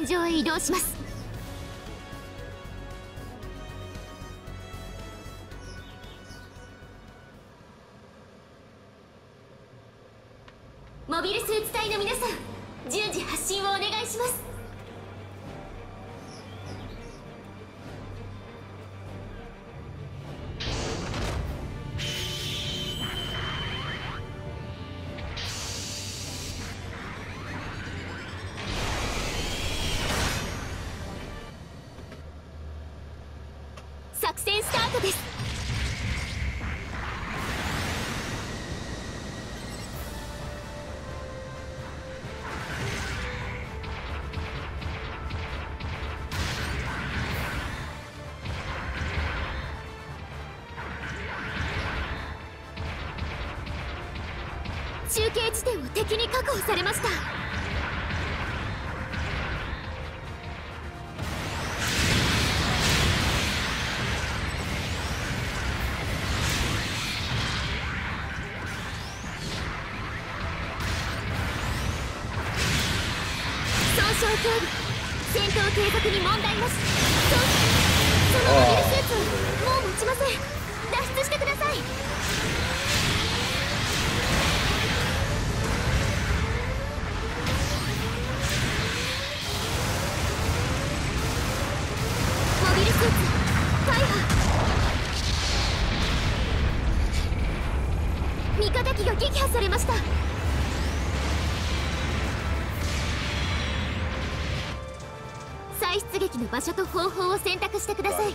戦場へ移動します。モビルスーツ隊の皆さん、順次発進をお願いします。作戦スタートです。中継地点を敵に確保されました。損傷警備、戦闘継続に問題なし。そのモビルスーツもう持ちません。脱出してください。モビルスーツ大破。味方機が撃破されました。再出撃の場所と方法を選択してください。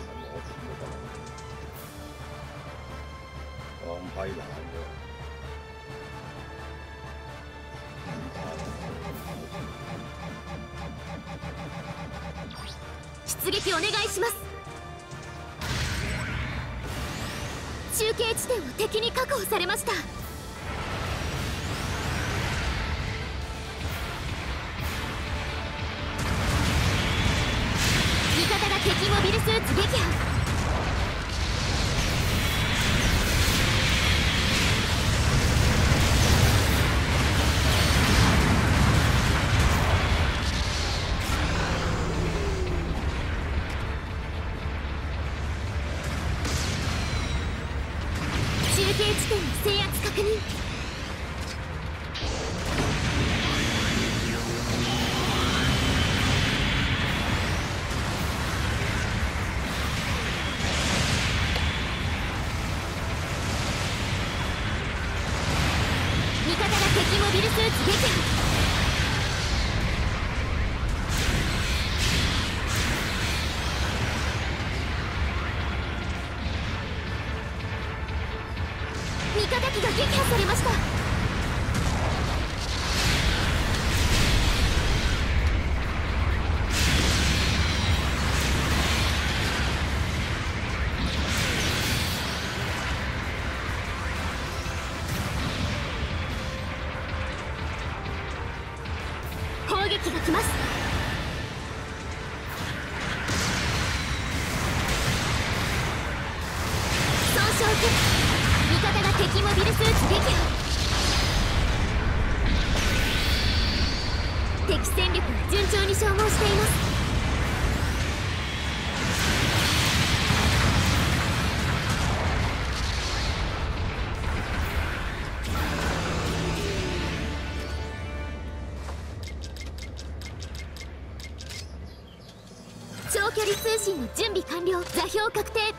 出撃お願いします。中継地点を敵に確保されました。味方が敵モビルスーツ撃破。中継地点の制圧確認。味方が敵モビルスーツ撃破。味方機が撃破されました。砲撃が来ます。損傷結果。味方が敵モビルスーツ撃破。敵戦力が順調に消耗しています。長距離通信の準備完了。座標確定。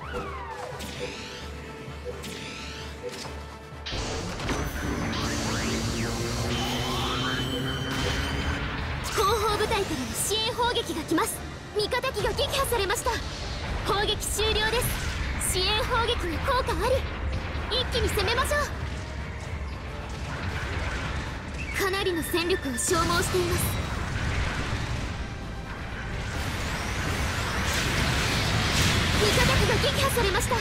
後方部隊からの支援砲撃が来ます。味方機が撃破されました。砲撃終了です。支援砲撃の効果あり。一気に攻めましょう。かなりの戦力を消耗しています。味方機が撃破されました。損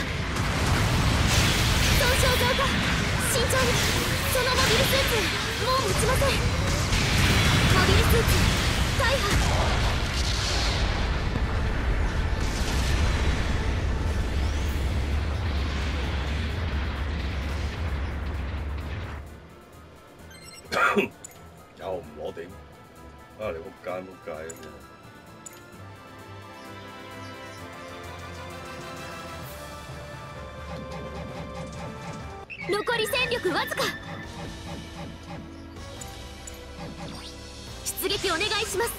傷増加。慎重に。そのモビルスーツもう持ちません。モビルスーツ大破。 又唔攞頂啊！你仆街仆街咁樣。 残り戦力わずか。出撃お願いします。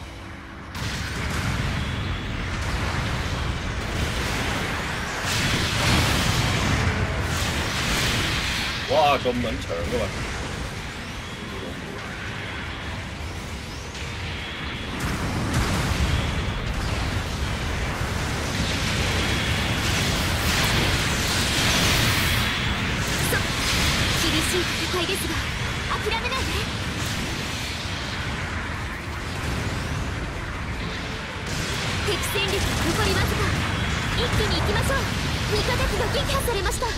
哇，咁撚長噶嘛！ 厳しい戦いですが諦めないで。敵戦力残りわずか。一気に行きましょう。味方機が撃破されました。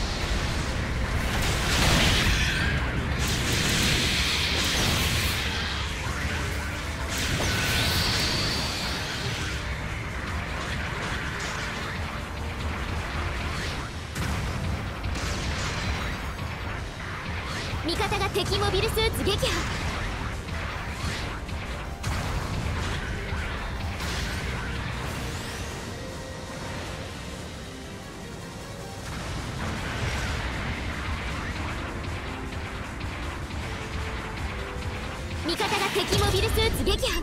味方が敵モビルスーツ撃破。味方が敵モビルスーツ撃破。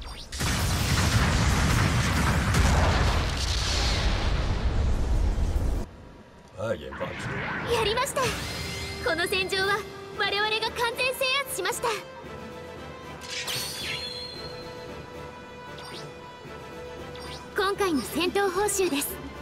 やりました。この戦場は我々が完全制圧しました。今回の戦闘報酬です。